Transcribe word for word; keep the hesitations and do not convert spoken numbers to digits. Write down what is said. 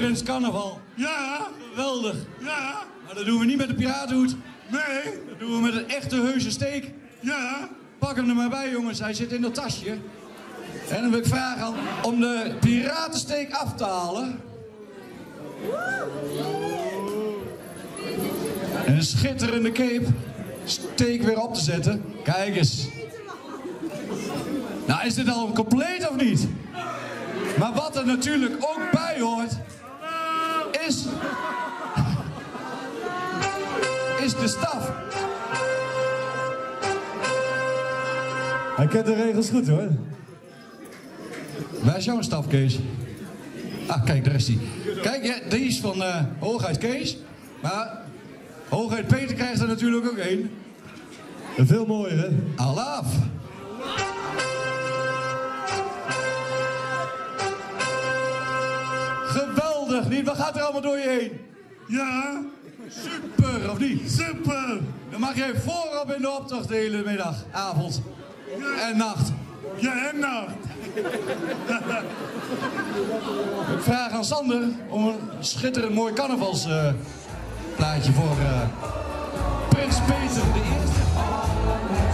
Prins Carnaval. Ja. Geweldig. Ja. Maar dat doen we niet met de piratenhoed. Nee. Dat doen we met een echte heuse steek. Ja. Pak hem er maar bij, jongens. Hij zit in dat tasje. En dan wil ik vragen om de piratensteek af te halen. En een schitterende cape steek weer op te zetten. Kijk eens. Nou, is dit al compleet of niet? Maar wat er natuurlijk ook bij hoort, is... is de staf. Hij kent de regels goed, hoor. Waar is jouw staf, Kees? Ah, kijk, daar is die. Kijk, ja, die is van uh, Hoogheid Kees. Maar Hoogheid Peter krijgt er natuurlijk ook één. En veel mooier, hè? Alaaf. Geweldig, niet? Wat gaat er allemaal door je heen? Ja. Super, of niet? Super. Dan mag jij voorop in de optocht de hele middag, avond en nacht. Ja, en nacht. Ik vraag aan Sander om een schitterend mooi carnavalsplaatje uh, voor uh, Prins Peter de Eerste.